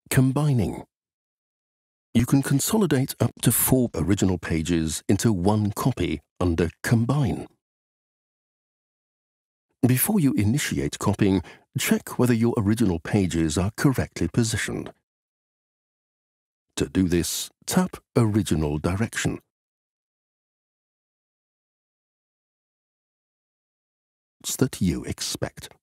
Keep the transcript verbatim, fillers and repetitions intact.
Combining. You can consolidate up to four original pages into one copy under Combine. Before you initiate copying, check whether your original pages are correctly positioned. To do this, tap Original Direction. That you expect.